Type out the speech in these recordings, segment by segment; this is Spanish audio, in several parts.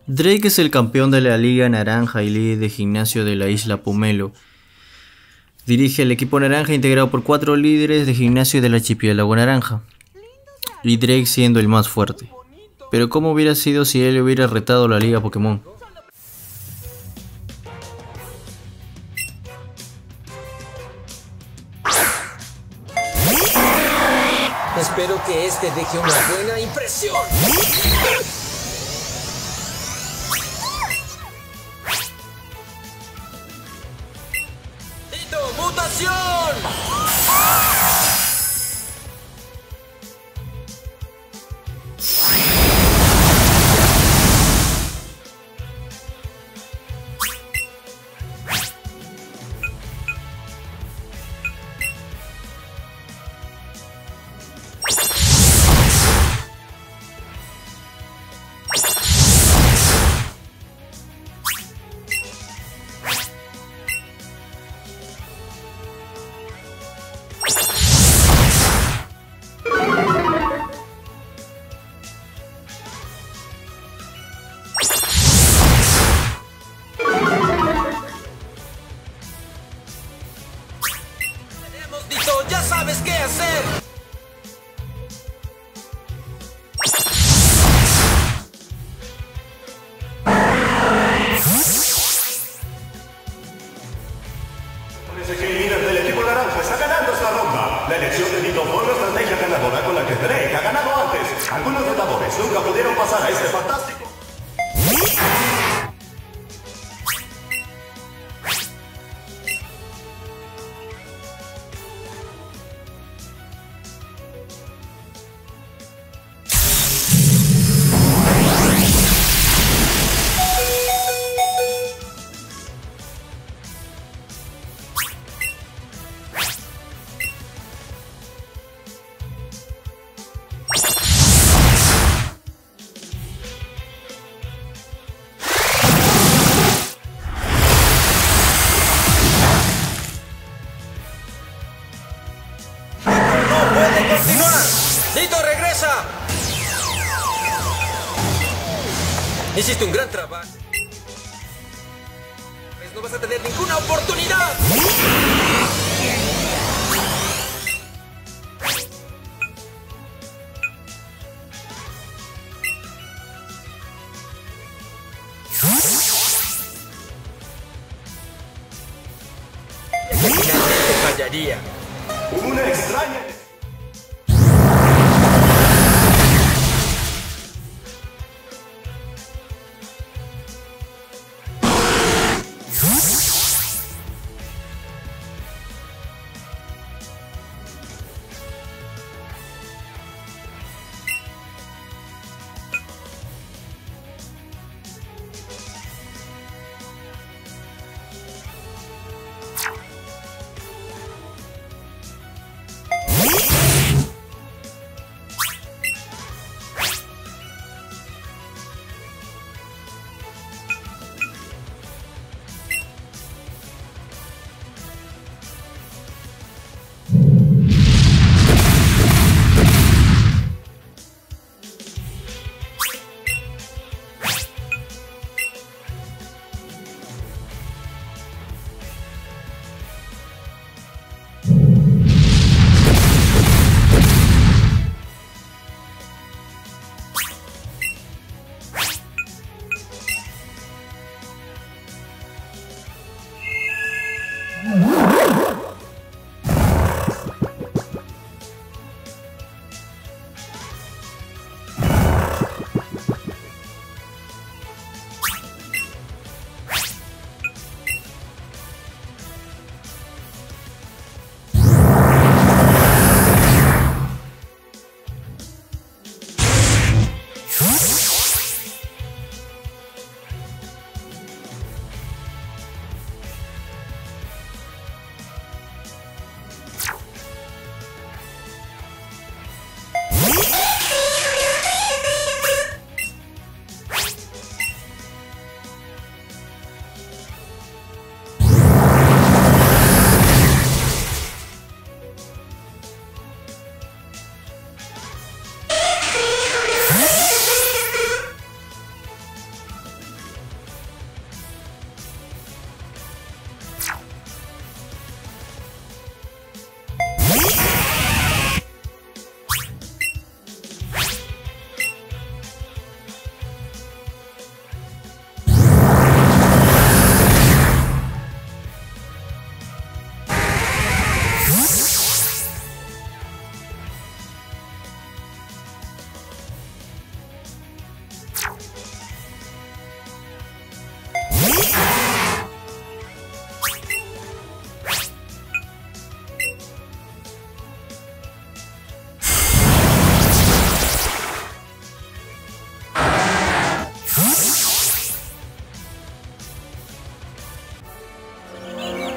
Drake es el campeón de la Liga Naranja y líder de gimnasio de la isla Pomelo. Dirige el equipo naranja integrado por 4 líderes de gimnasio del archipiélago naranja. Y Drake siendo el más fuerte. Pero ¿cómo hubiera sido si él hubiera retado la Liga Pokémon? Espero que este deje una buena impresión. ¡Tito, mutación! Tito, ya sabes qué hacer. Parece que el líder del equipo naranja está ganando esta ronda. La elección de Tito fue una estrategia ganadora con la que Drake ha ganado antes. Algunos retadores nunca pudieron pasar a este fantástico. ¡Continuar! ¡Tito, regresa! Hiciste un gran trabajo. Pues no vas a tener ninguna oportunidad. Finalmente fallaría. Una extraña.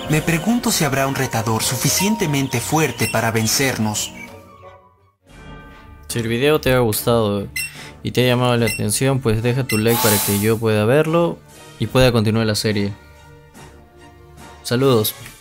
Me pregunto si habrá un retador suficientemente fuerte para vencernos. Si el video te ha gustado y te ha llamado la atención, pues deja tu like para que yo pueda verlo y pueda continuar la serie. Saludos.